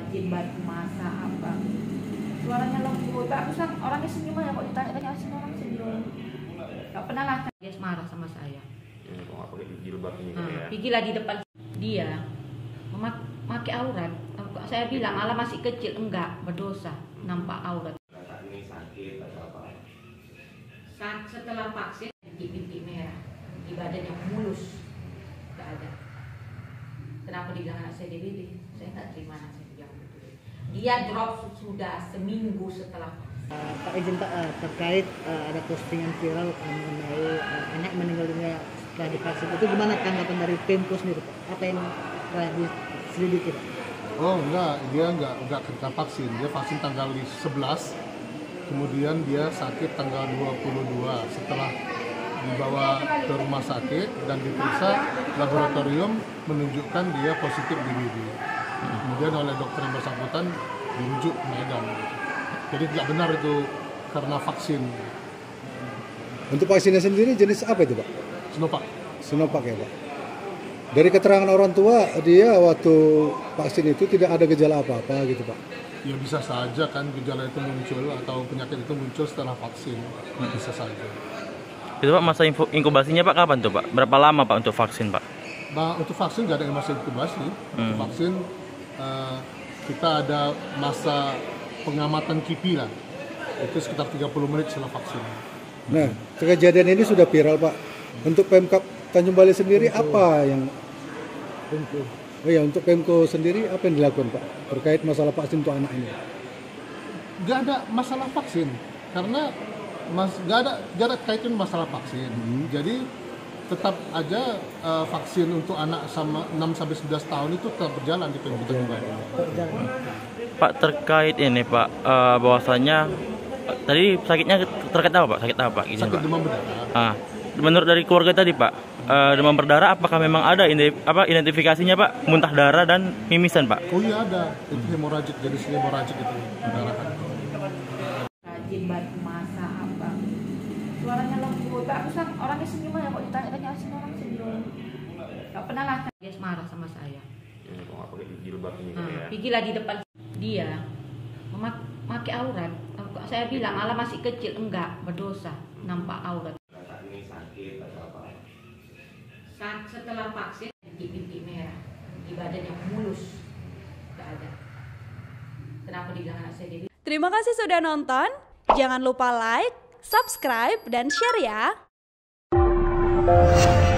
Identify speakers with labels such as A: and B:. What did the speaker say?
A: rajin bantu masak apa. Suaranya lembut. Aku orangnya senyum aja, kok ditanya-tanya sini orang senyum. Gak pernah lah dia marah sama saya.
B: Kok nggak pakai jilbab ini ya?
A: Pergi lagi depan dia memakai aurat. Saya bilang ala masih kecil, enggak berdosa nampak aurat.
B: Saat ini sakit atau apa?
A: Setelah vaksin bintik merah di badannya mulus, nggak ada. Kenapa dibilang anak saya DBD? Saya nggak terima anak saya bilang begitu. Dia drop sudah seminggu setelah.
C: Pak izin Pak, terkait ada postingan viral mengenai anak meninggal dunia setelah divaksin, itu gimana tanggapan dari Pemko sendiri Pak? Apa yang telah diselidiki Pak?
D: Oh enggak, dia enggak kena vaksin. Dia vaksin tanggal 11, kemudian dia sakit tanggal 22 setelah dibawa ke rumah sakit dan diperiksa, laboratorium menunjukkan dia positif DBD. Kemudian oleh dokter yang bersangkutan dirujuk ke Medan. Jadi tidak benar itu karena vaksin.
E: Untuk vaksinnya sendiri jenis apa itu Pak?
D: Sinovac.
E: Sinovac ya Pak. Dari keterangan orang tua, dia waktu vaksin itu tidak ada gejala apa-apa gitu Pak?
D: Ya bisa saja kan gejala itu muncul atau penyakit itu muncul setelah vaksin. Bisa saja.
F: Itu Pak, masa inkubasinya Pak kapan tuh Pak? Berapa lama Pak untuk vaksin Pak?
D: Nah, untuk vaksin nggak ada yang masa inkubasi. Untuk vaksin kita ada masa pengamatan KIPI lah. Itu sekitar 30 menit setelah vaksin.
E: Nah, kejadian ini sudah viral Pak. Untuk Pemkab Tanjung Balai sendiri apa yang untuk Pemko sendiri apa yang dilakukan Pak terkait masalah vaksin untuk anak ini?
D: Nggak ada masalah vaksin karena nggak ada kaitan masalah vaksin. Jadi tetap aja vaksin untuk anak sama 6-11 tahun itu tetap berjalan di Pemko Tanjung Balai.
F: Pak, terkait ini Pak, bahwasanya tadi sakitnya terkait apa Pak? Sakit apa Pak? Izin,
D: Sakit
F: Pak.
D: demam berdarah.
F: Menurut dari keluarga tadi Pak, demam berdarah apakah memang ada identifikasinya Pak? Muntah darah dan mimisan Pak?
D: Oh iya ada, itu hemoragik, jenis hemoragik itu perdarahan.
A: Rajin bantu masak apa. Suaranya lembut. Aku orangnya senyum aja, kok ditanya-tanya sini orang senyum. Gak pernah lah dia marah sama saya.
B: Kok nggak pakai jilbab ini ya?
A: Pergi lagi depan dia memakai aurat. Saya bilang ala masih kecil, enggak berdosa nampak aurat.
B: Saat ini sakit atau apa?
A: Setelah vaksin bintik merah di badannya mulus, nggak ada. Kenapa dibilang anak saya DBD?
G: Terima kasih sudah nonton. Jangan lupa like, subscribe, dan share ya.